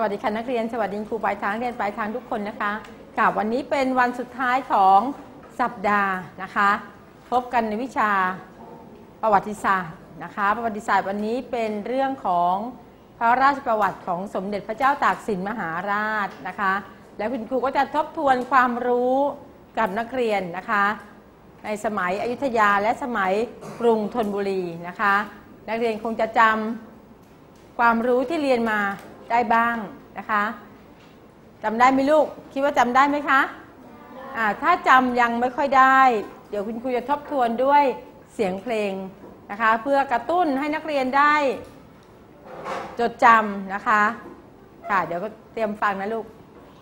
วัสดีค่ะนักเรียนสวัสดีครูปลายทางเรียนปลายทางทุกคนนะคะค่ะวันนี้เป็นวันสุดท้ายของสัปดาห์นะคะพบกันในวิชาประวัติศาสตร์นะคะประวัติศาสตร์วันนี้เป็นเรื่องของพระราชประวัติของสมเด็จพระเจ้าตากสินมหาราชนะคะแล้วคุณครูก็จะทบทวนความรู้กับนักเรียนนะคะในสมัยอยุธยาและสมัยกรุงธนบุรีนะคะนักเรียนคงจะจำความรู้ที่เรียนมาได้บ้างนะคะจำได้ไหมลูกคิดว่าจำได้ไหมคะถ้าจำยังไม่ค่อยได้เดี๋ยวคุณครูจะทบทวนด้วยเสียงเพลงนะคะเพื่อกระตุ้นให้นักเรียนได้จดจำนะคะค่ะเดี๋ยวก็เตรียมฟังนะลูก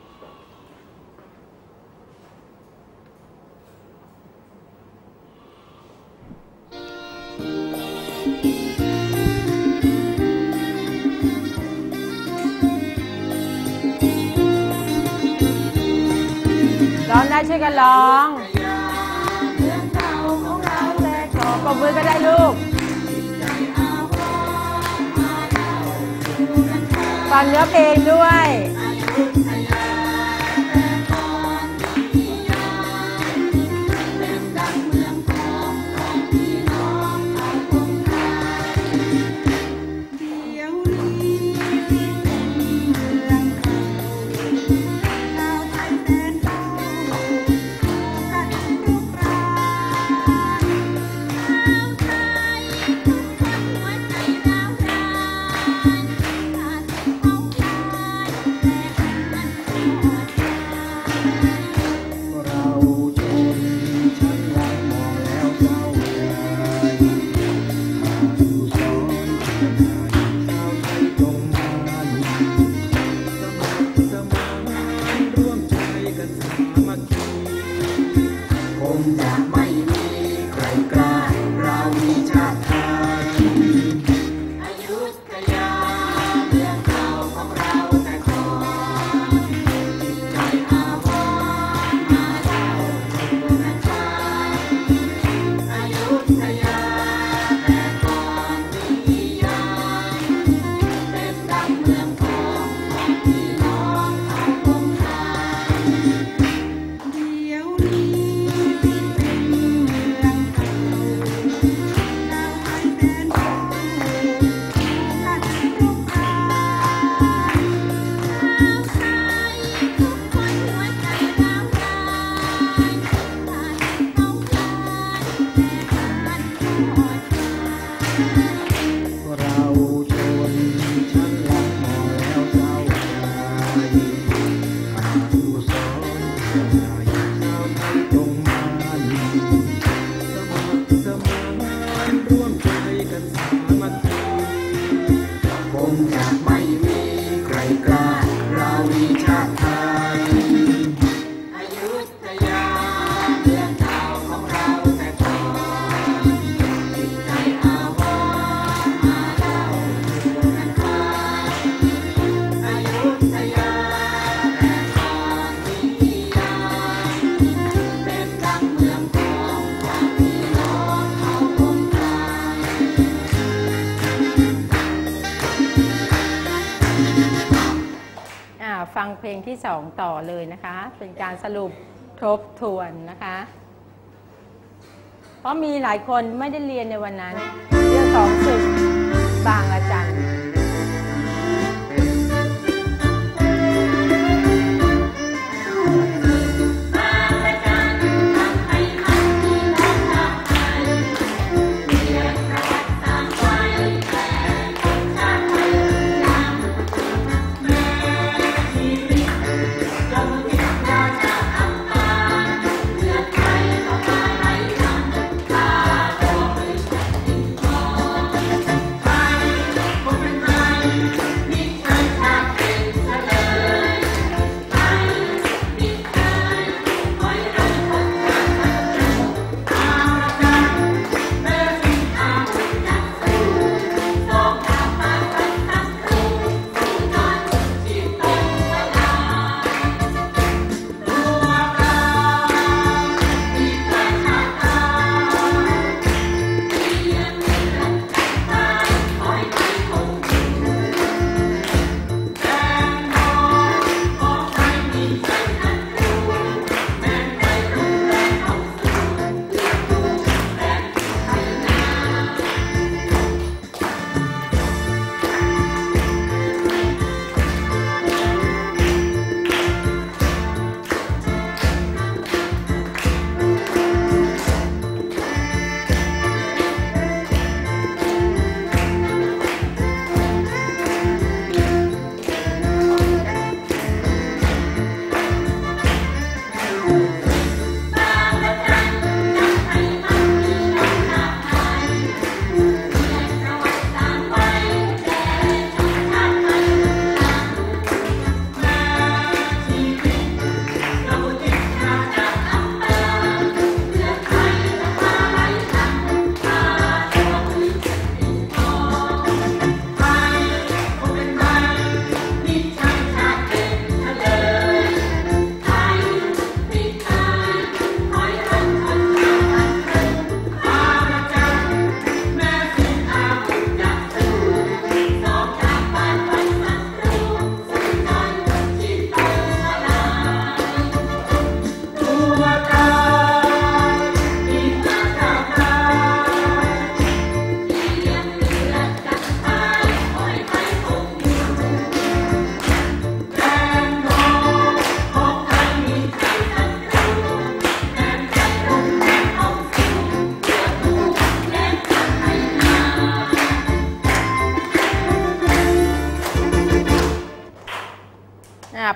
ร้องได้ช่วยกันร้องปรบมือก็ได้ลูกฟังเนื้อเพลงด้วยฟังเพลงที่2ต่อเลยนะคะเป็นการสรุปทบทวนนะคะเพราะมีหลายคนไม่ได้เรียนในวันนั้นเรื่องของศึกบางระจัน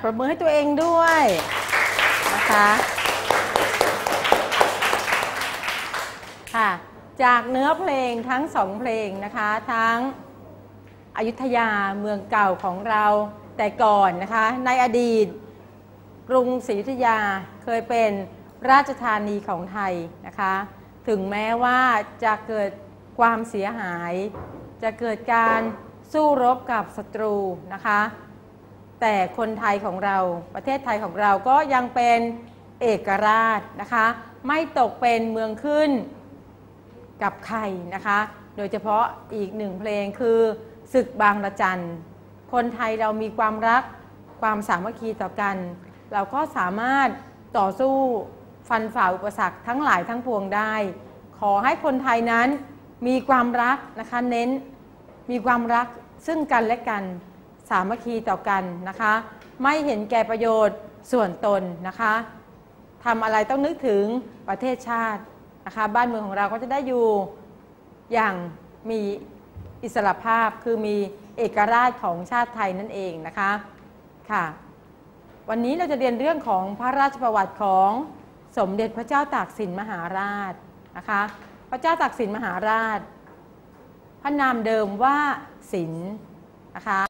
รบมือให้ตัวเองด้วยนะคะค่ะจากเนื้อเพลงทั้งสองเพลงนะคะทั้งอยุธยาเมืองเก่าของเราแต่ก่อนนะคะในอดีตกรุงศรีอยุธยาเคยเป็นราชธานีของไทยนะคะถึงแม้ว่าจะเกิดความเสียหายจะเกิดการสู้รบกับศัตรูนะคะแต่คนไทยของเราประเทศไทยของเราก็ยังเป็นเอกราชนะคะไม่ตกเป็นเมืองขึ้นกับใครนะคะโดยเฉพาะอีกหนึ่งเพลงคือศึกบางระจันคนไทยเรามีความรักความสามัคคีต่อกันเราก็สามารถต่อสู้ฟันฝ่าอุปสรรคทั้งหลายทั้งปวงได้ขอให้คนไทยนั้นมีความรักนะคะเน้นมีความรักซึ่งกันและกันสามัคคีต่อกันนะคะไม่เห็นแก่ประโยชน์ส่วนตนนะคะทำอะไรต้องนึกถึงประเทศชาตินะคะบ้านเมืองของเราก็จะได้อยู่อย่างมีอิสรภาพคือมีเอกราชของชาติไทยนั่นเองนะคะค่ะวันนี้เราจะเรียนเรื่องของพระราชประวัติของสมเด็จพระเจ้าตากสินมหาราชนะคะพระเจ้าตากสินมหาราชพระนามเดิมว่าสินนะคะ